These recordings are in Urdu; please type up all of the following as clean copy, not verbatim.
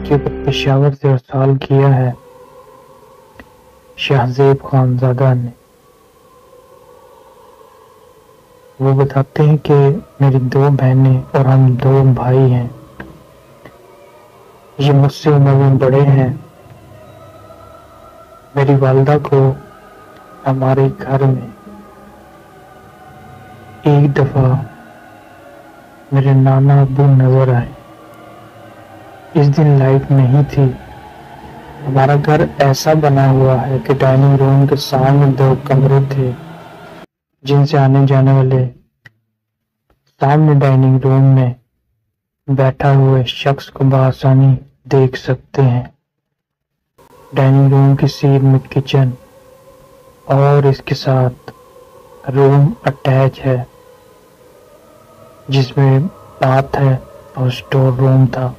لڑکیوں کو پشاور سے ارسال کیا ہے شاہزیب خانزادہ نے۔ وہ بتاتے ہیں کہ میری 2 بہنیں اور ہم 2 بھائی ہیں۔ یہ مجھ سے عمر میں بڑے ہیں۔ میری والدہ کو ہمارے گھر میں ایک دفعہ میرے نانا ابو نظر آئے۔ اس دن لائٹ نہیں تھی۔ ہمارا گھر ایسا بنا ہوا ہے کہ ڈائننگ روم کے سامنے 2 کمرے تھے جن سے آنے جانے والے سامنے ڈائننگ روم میں بیٹھا ہوئے شخص کو بآسانی دیکھ سکتے ہیں۔ ڈائننگ روم کی سیٹ میں کچن اور اس کے ساتھ روم اٹیچ ہے جس میں باتھ ہے اور سٹور روم تھا۔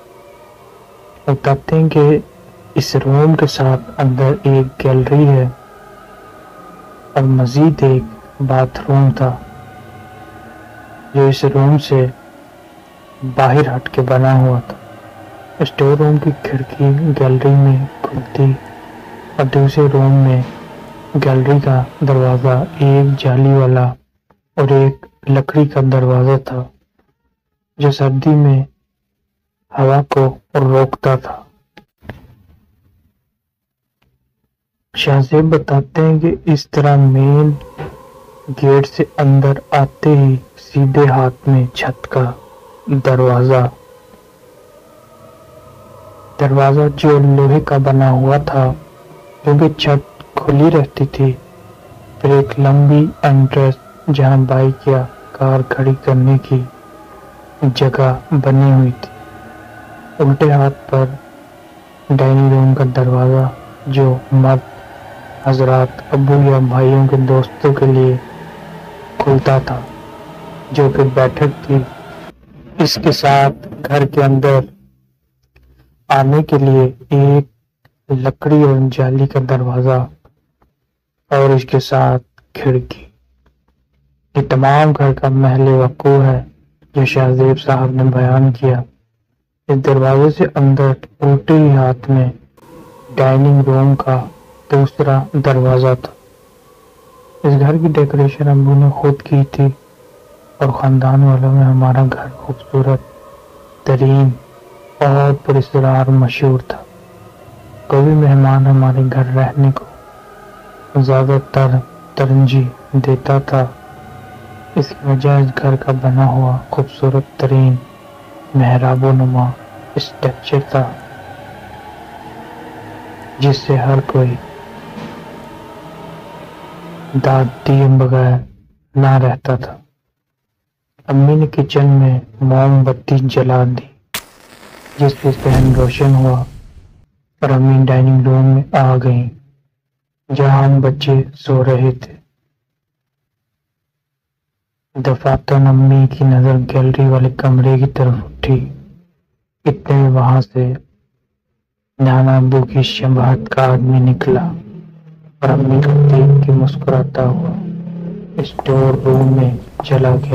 بتاتے ہیں کہ اس روم کے ساتھ اندر ایک گیلری ہے اور مزید ایک باتھ روم تھا جو اس روم سے باہر ہٹ کے بنا ہوا تھا۔ اسٹور روم کی کھڑکی گیلری میں کھلتی اور دوسرے روم میں گیلری کا دروازہ ایک جالی والا اور ایک لکڑی کا دروازہ تھا جو سردی میں ہوا کو روکتا تھا۔ شاہزیب بتاتے ہیں کہ اس طرح مین گیٹ سے اندر آتے ہی سیدھے ہاتھ میں چھت کا دروازہ جو لوہے کا بنا ہوا تھا کیونکہ چھت کھلی رہتی تھی، پھر ایک لمبی انٹریس جہاں بائک یا کار کھڑی کرنے کی جگہ بنی ہوئی تھی۔ الٹے ہاتھ پر ڈائننگ روم کا دروازہ جو مرد حضرات ابو یا بھائیوں کے دوستوں کے لیے کھلتا تھا جو کہ بیٹھک تھی۔ اس کے ساتھ گھر کے اندر آنے کے لیے ایک لکڑی اور جالی کا دروازہ اور اس کے ساتھ کھڑکی۔ یہ تمام گھر کا محل وقوع ہے جو شاہزیب صاحب نے بیان کیا۔ اس دروازے سے اندر الٹے ہی ہاتھ میں ڈائننگ روم کا دوسرا دروازہ تھا۔ اس گھر کی ڈیکوریشن ابو نے خود کی تھی اور خاندان والوں میں ہمارا گھر خوبصورت ترین اور پراسرار مشہور تھا۔ کوئی بھی مہمان ہمارے گھر رہنے کو زیادہ تر ترجیح دیتا تھا۔ اس کی وجہ اس گھر کا بنا ہوا خوبصورت ترین محراب و نما اسٹرکچر تھا جس سے ہر کوئی داد دیے بغیر نہ رہتا تھا۔ امی نے کچن میں موم بتی جلا دی جس سے صحن روشن ہوا اور امی ڈائننگ روم میں آ گئیں جہاں ہم بچے سو رہے تھے۔ دفعتاً امی کی نظر گیلری والے کمرے کی طرف اٹھی۔ اتنے میں وہاں سے نانا ابو کی شباہت کا آدمی نکلا اور امی کو دیکھ کے مسکراتا ہوا اسٹور روم میں چلا گیا۔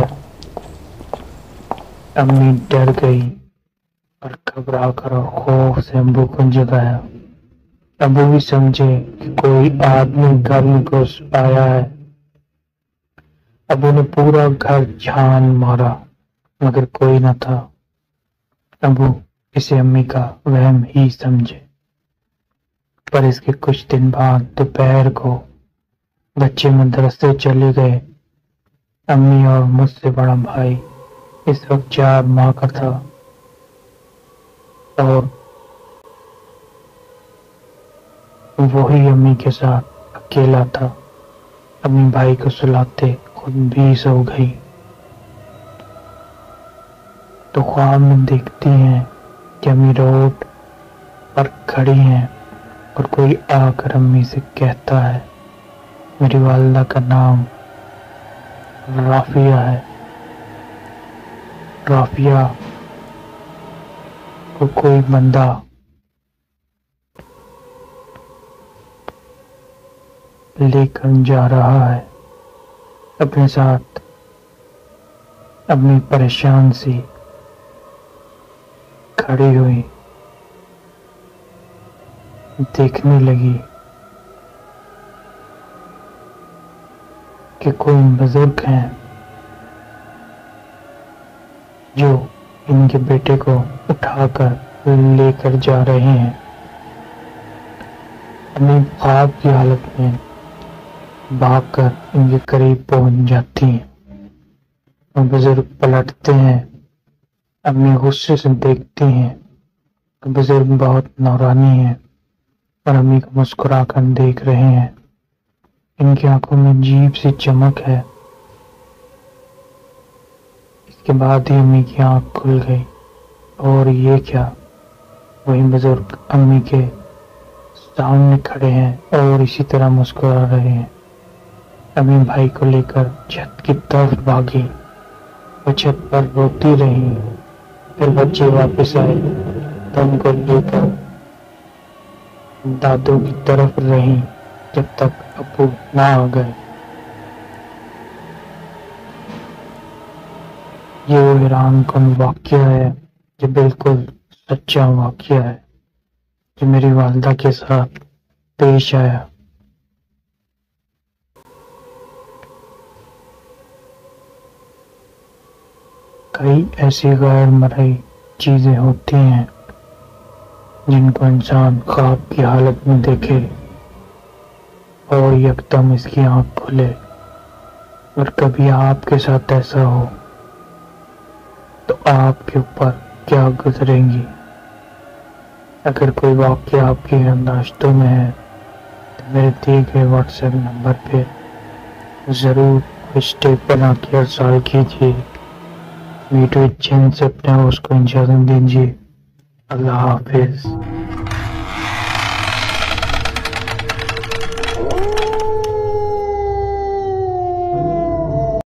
امی ڈر گئی اور گھبرا کر اور خوف سے ابو کو جگایا۔ ابو بھی سمجھے کہ کوئی آدمی گھر میں گھس آیا ہے۔ ابو نے پورا گھر چھان مارا مگر کوئی نہ تھا۔ ابو اسے امی کا وہم ہی سمجھے، پر اس کے کچھ دن بعد دوپہر کو بچے مدرسے چلے گئے۔ امی اور مجھ سے بڑا بھائی اس وقت 4 ماہ کا تھا اور وہی امی کے ساتھ اکیلا تھا۔ امی بھائی کو سلاتے خود بھی سو گئی تو خواب میں دیکھتی ہیں کہ امی روڈ پر کھڑی ہیں اور کوئی آ کر امی سے کہتا ہے میری والدہ کا نام رافیہ ہے۔ رافیہ کو کوئی بندہ لے کر جا رہا ہے اپنے ساتھ۔ امی پریشان سی کھڑی ہوئی دیکھنے لگی کہ کوئی بزرگ ہیں جو ان کے بیٹے کو اٹھا کر لے کر جا رہے ہیں۔ امی خواب کی حالت میں بھاگ کر ان کے قریب پہنچ جاتی ہیں۔ وہ بزرگ پلٹتے ہیں۔ امی غصے سے دیکھتی ہیں کہ بزرگ بہت نورانی ہیں اور امی کو مسکرا کر دیکھ رہے ہیں۔ ان کی آنکھوں میں عجیب سی چمک ہے۔ اس کے بعد ہی امی کی آنکھ کھل گئی، اور یہ کیا، وہی بزرگ امی کے سامنے کھڑے ہیں اور اسی طرح مسکرا رہے ہیں۔ امی بھائی کو لے کر چھت کی طرف بھاگی۔ وہ چھت پر روتی رہی۔ پھر بچے واپس آئے تو ان کو لے کر دادو کی طرف رہی جب تک ابو نہ آ گئے۔ یہ وہ حیران کن واقعہ ہے، یہ بالکل سچا واقعہ ہے جو میری والدہ کے ساتھ پیش آیا۔ کئی ایسی غیر مرئی چیزیں ہوتی ہیں جن کو انسان خواب کی حالت میں دیکھے اور یکدم اس کی آنکھ کھلے۔ اور کبھی آپ کے ساتھ ایسا ہو تو آپ کے اوپر کیا گزریں گی؟ اگر کوئی واقعہ آپ کی یادداشتوں میں ہے تو میرے دیے گئے واٹس ایپ نمبر پہ ضرور ہیشٹیگ بنا کے ارسال کیجیے۔ ویڈیو چین سے اپنے ہوسٹ کو اجازت دیجیے۔ اللہ حافظ۔